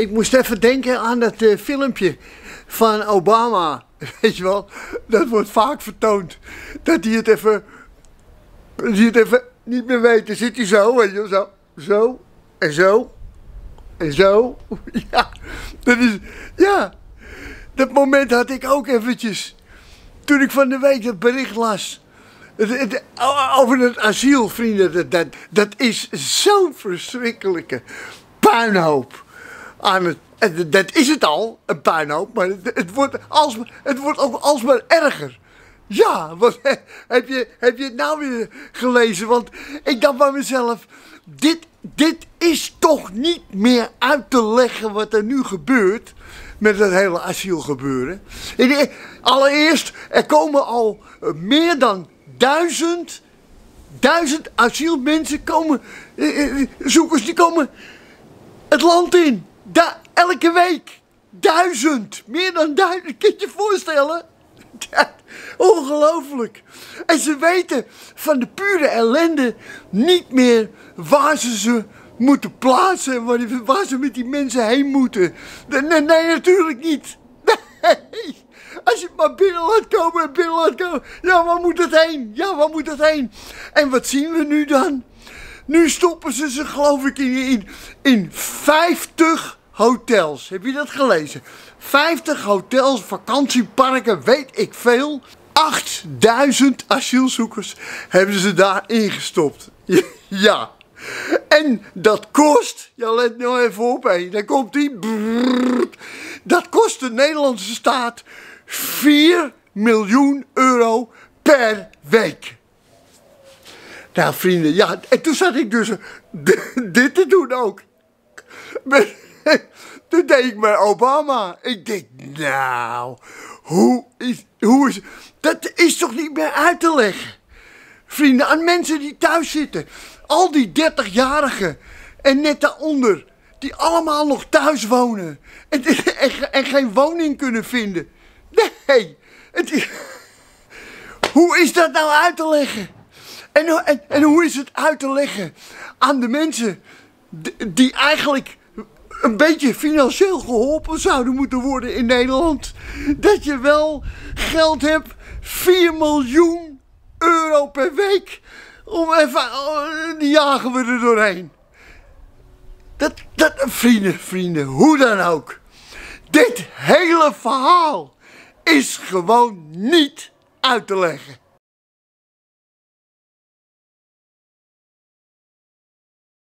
Ik moest even denken aan dat filmpje van Obama. Weet je wel, dat wordt vaak vertoond. Dat hij het even niet meer weet. Dan zit hij zo, weet je wel, zo en zo en zo. Ja, dat is, ja, dat moment had ik ook eventjes. Toen ik van de week dat bericht las. Over het asiel, vrienden. Dat is zo'n verschrikkelijke puinhoop. Dat is het al, een puinhoop. Maar het wordt ook alsmaar erger. Ja, wat, heb je het nou weer gelezen? Want ik dacht bij mezelf. Dit is toch niet meer uit te leggen wat er nu gebeurt. Met dat hele asielgebeuren. Allereerst, er komen al meer dan 1000 asielmensen komen, zoekers die komen het land in. Elke week. 1000. Meer dan 1000. Kun je je voorstellen? Ongelooflijk. En ze weten van de pure ellende niet meer waar ze moeten plaatsen. Waar ze met die mensen heen moeten. Nee, natuurlijk niet. Nee. Als je maar binnen laat komen. Ja, waar moet het heen? Ja, waar moet het heen? En wat zien we nu dan? Nu stoppen ze geloof ik in 50 hotels. Heb je dat gelezen? 50 hotels, vakantieparken, weet ik veel. 8000 asielzoekers hebben ze daar ingestopt. Ja. En dat kost, ja let nou even op, hé, daar komt die. Dat kost de Nederlandse staat 4 miljoen euro per week. Nou vrienden, ja, en toen zat ik dus dit te doen ook. Toen deed ik met Obama. Ik denk, nou, hoe is... Dat is toch niet meer uit te leggen? Vrienden, aan mensen die thuis zitten. Al die 30-jarigen en net daaronder. Die allemaal nog thuis wonen. En geen woning kunnen vinden. Nee. Hoe is dat nou uit te leggen? En hoe is het uit te leggen aan de mensen die eigenlijk een beetje financieel geholpen zouden moeten worden in Nederland? Dat je wel geld hebt, 4 miljoen euro per week. Om even, die jagen we er doorheen. Vrienden, hoe dan ook. Dit hele verhaal is gewoon niet uit te leggen.